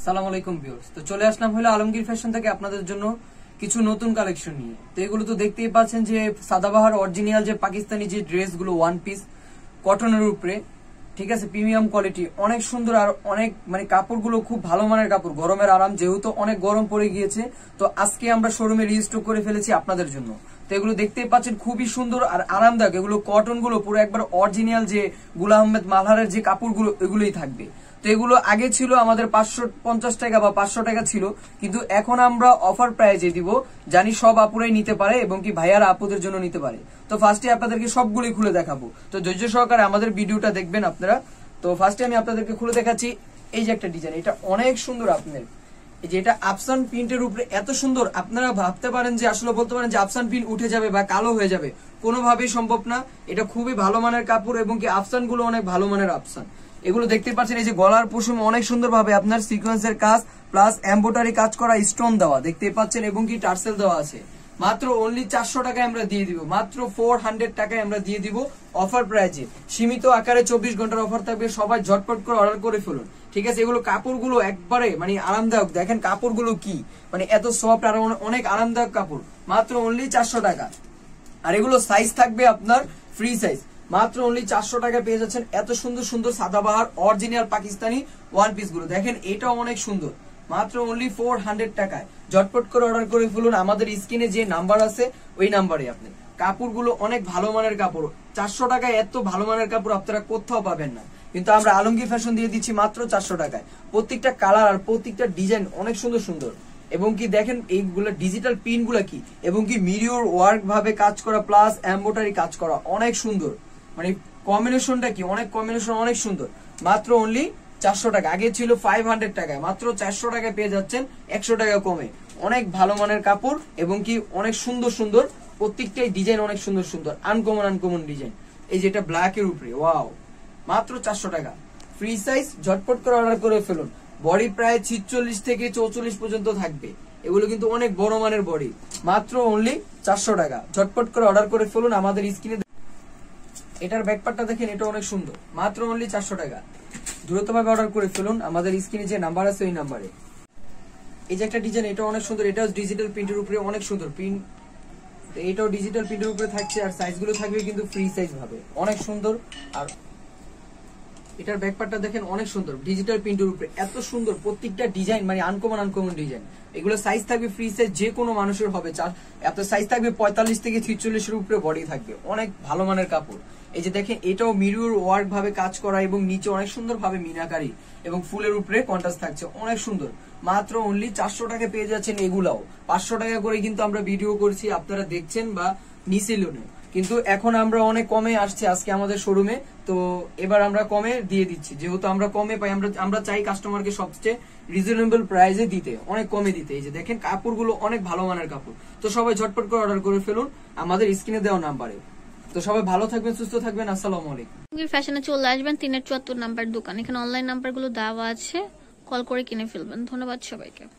আসসালামু আলাইকুম ভিউয়ার্স। তো চলে আসলাম হলো আলমগীর ফ্যাশন থেকে আপনাদের জন্য কিছু নতুন কালেকশন নিয়ে। তো এগুলো তো দেখতেই পাচ্ছেন যে সাদাবাহার অরিজিনাল যে পাকিস্তানি যে ড্রেসগুলো ওয়ান পিস কটনের উপরে, ঠিক আছে, প্রিমিয়াম কোয়ালিটি, অনেক সুন্দর আর অনেক মানে কাপড়গুলো খুব ভালো মানের কাপড়, গরমের আরাম, যেহেতু অনেক গরম পড়ে গিয়েছে। তো আজকে আমরা শোরুমে রিস্টক করে ফেলেছি আপনাদের জন্য। তো এগুলো দেখতেই পাচ্ছেন খুবই সুন্দর আর আরামদায়ক। এগুলো কটন গুলো পুরো একবার অরিজিনাল যে গুলাম আহমেদ মালহারের যে কাপড়গুলো এগুলোই থাকবে। তো এগুলো আগে ছিল আমাদের 550 টাকা বা 500 টাকা ছিল, কিন্তু এখন আমরা অফার প্রাইজে দিব, জানি সব আপুরাই নিতে পারে এবং কি ভাইয়ারা আপুদের জন্য নিতে পারে। তো ফার্স্টে আপনাদেরকে সবগুলোই খুলে দেখাবো, তো ধৈর্য সহকারে আমাদের ভিডিওটা দেখবেন আপনারা। তো ফার্স্টে আমি আপনাদেরকে খুলে দেখাচ্ছি এই যে একটা ডিজাইন, এটা অনেক সুন্দর। আপনার এই যে এটা আফসান প্রিন্টের উপরে এত সুন্দর, আপনারা ভাবতে পারেন যে আসলে বলতে পারেন যে আফসান প্রিন্ট উঠে যাবে বা কালো হয়ে যাবে, কোনোভাবেই সম্ভব না। এটা খুবই ভালো মানের কাপড় এবং কি আফসান গুলো অনেক ভালো মানের আফসান। এগুলো দেখতে পাচ্ছেন এই যে গলার পশমে অনেক সুন্দর ভাবে আপনার সিকোয়েন্সের কাজ প্লাস এমব্রয়ডারি কাজ করা, স্টোন দেওয়া দেখতেই পাচ্ছেন এবং কি টার্সেল দেওয়া আছে। মাত্র অনলি 400 টাকায় আমরা দিয়ে দিব, মাত্র 400 টাকায় আমরা দিয়ে দিব অফার প্রাইজে। সীমিত আকারে 24 ঘন্টার অফার থাকবে, সবাই ঝটপট করে অর্ডার করে ফেলুন, ঠিক আছে। এগুলো কাপড়গুলো একবারে মানে আরামদায়ক, দেখেন কাপড়গুলো কি মানে এত সফট আর অনেক আরামদায়ক কাপড়, মাত্র অনলি 400 টাকা। আর এগুলো সাইজ থাকবে আপনার ফ্রি সাইজ, মাত্র অনলি 400 টাকা পেয়ে যাচ্ছেন এত সুন্দর সুন্দর সাদাবাহার অরিজিনাল পাকিস্তানি ওয়ান পিস গুলো। দেখেন এটাও অনেক সুন্দর, মাত্র অনলি 400 টাকায়। ঝটপট করে অর্ডার করে ফেলুন, আমাদের স্ক্রিনে যে নাম্বার আছে ওই নাম্বারে। আপনি কাপড়গুলো অনেক ভালো মানের কাপড়, 400 টাকায় এত ভালো মানের কাপড় আপনারা কোথাও পাবেন না, কিন্তু আমরা আলমগীর ফ্যাশন দিয়ে দিচ্ছি মাত্র 400 টাকায়। প্রত্যেকটা কালার আর প্রত্যেকটা ডিজাইন অনেক সুন্দর সুন্দর এবং কি দেখেন এইগুলো ডিজিটাল পিন গুলা কি এবং কি মিরর ওয়ার্ক ভাবে কাজ করা প্লাস এমব্রয়ডারি কাজ করা, অনেক সুন্দর। মানে কম্বিনেশনটা কি, অনেক কম্বিনেশন অনেক সুন্দর। মাত্র অনলি 400 টাকা, আগে ছিল 500 টাকায়, মাত্র 400 টাকায় পেয়ে যাচ্ছেন 100 টাকা কমে। অনেক ভালো মানের কাপড় এবং কি অনেক সুন্দর সুন্দর, প্রত্যেকটাই ডিজাইন অনেক সুন্দর সুন্দর, আনকমন আনকমন ডিজাইন। এই যেটা ব্ল্যাক এর উপরে, ওয়াও, মাত্র 400 টাকা ফ্রি সাইজ। ঝটপট করে অর্ডার করে ফেলুন। বডি প্রায় 46 থেকে 44 পর্যন্ত থাকবে, এগুলো কিন্তু অনেক বড় মানের বডি। মাত্র অনলি 400 টাকা, ঝটপট করে অর্ডার করে ফেলুন আমাদের স্ক্রিনে। এটার ব্যাকপার্টটা দেখেন, এটা অনেক সুন্দর, মাত্র অনলি 400 টাকা। দ্রুতভাবে অর্ডার করে ফেলুন, আমাদের স্ক্রিনে যে নাম্বার আছে ওই নাম্বারে। এই যে একটা ডিজাইন, এটা অনেক সুন্দর, এটাও ডিজিটাল প্রিন্টের উপরে অনেক সুন্দর প্রিন্ট, এটাও ডিজিটাল প্রিন্টের উপরে থাকছে আর সাইজগুলো থাকবে কিন্তু ফ্রি সাইজ ভাবে, অনেক সুন্দর। আর এটার ব্যাকপার্টটা দেখেন অনেক সুন্দর, ডিজিটাল প্রিন্টের উপরে এত সুন্দর, প্রত্যেকটা ডিজাইন মানে আনকমন আনকমন ডিজাইন। এগুলো সাইজ থাকবে ফ্রি সাইজ, যে কোনো মানুষের হবে। আপনার সাইজ থাকবে 45 থেকে 46 এর উপরে বডি থাকবে, অনেক ভালো মানের কাপড়। এই যে দেখেন এটাও মিরর ওয়ার্ক ভাবে কাজ করা এবং নিচে অনেক সুন্দর ভাবে মিনাকারি এবং ফুলের উপরে কন্ট্রাস্ট থাকছে, অনেক সুন্দর। মাত্র অনলি 400 টাকা পেয়ে যাচ্ছেন এগুলাও। 500 টাকা করে কিন্তু আমরা ভিডিও করছি, আপনারা দেখছেন বা নিছিলেন, কিন্তু এখন আমরা অনেক কমে আসছে আজকে আমাদের শোরুমে। তো এবার আমরা কমে দিয়ে দিচ্ছি, যেহেতু আমরা কমে পাই, আমরা চাই কাস্টমারকে সবচেয়ে রিজনেবল প্রাইসে দিতে, অনেক কমে দিতে। এই যে দেখেন কাপড়গুলো অনেক ভালো মানের কাপড়। তো সবাই ঝটপট করে অর্ডার করে ফেলুন আমাদের স্ক্রিনে দেওয়া নাম্বারে। তো সবাই ভালো থাকবেন, সুস্থ থাকবেন, আসসালামু আলাইকুম। ফ্যাশনে চলে আসবেন, 374 নাম্বার দোকান, এখানে অনলাইন নাম্বার গুলো দেওয়া আছে, কল করে কিনে ফেলবেন। ধন্যবাদ সবাইকে।